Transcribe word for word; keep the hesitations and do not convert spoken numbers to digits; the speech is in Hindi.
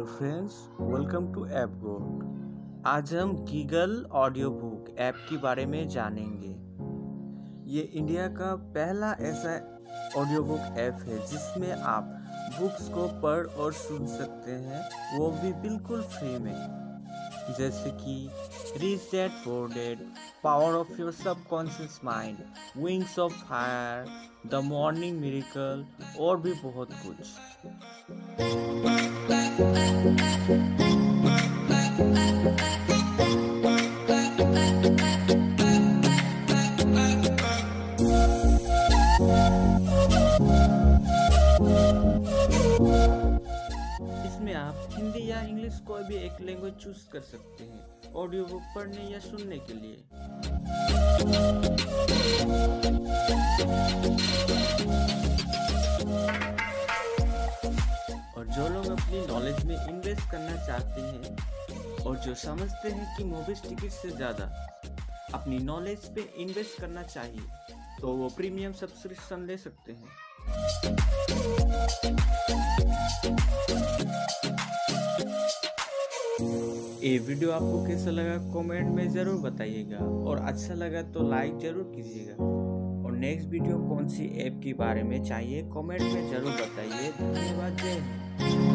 फ्रेंड्स, वेलकम टू ऐप गोड। आज हम गीगल ऑडियो बुक ऐप के बारे में जानेंगे। ये इंडिया का पहला ऐसा ऑडियो बुक ऐप है जिसमें आप बुक्स को पढ़ और सुन सकते हैं, वो भी बिल्कुल फ्री में। जैसे कि Rich Dad Poor Dad, Power of Your Subconscious Mind, Wings of Fire, The Morning Miracle और भी बहुत कुछ। इसमें आप हिंदी या इंग्लिश कोई भी एक लैंग्वेज चूज कर सकते हैं ऑडियो बुक पढ़ने या सुनने के लिए। और जो लोग अपनी नॉलेज में इन्वेस्ट करना चाहते हैं और जो समझते हैं कि मूवीज टिकट से ज़्यादा अपनी नॉलेज पे इन्वेस्ट करना चाहिए, तो वो प्रीमियम सब्सक्रिप्शन ले सकते हैं। ये वीडियो आपको कैसा लगा कमेंट में ज़रूर बताइएगा, और अच्छा लगा तो लाइक ज़रूर कीजिएगा। और नेक्स्ट वीडियो कौन सी ऐप के बारे में चाहिए कमेंट में ज़रूर बताइए। धन्यवाद, जय हिंद।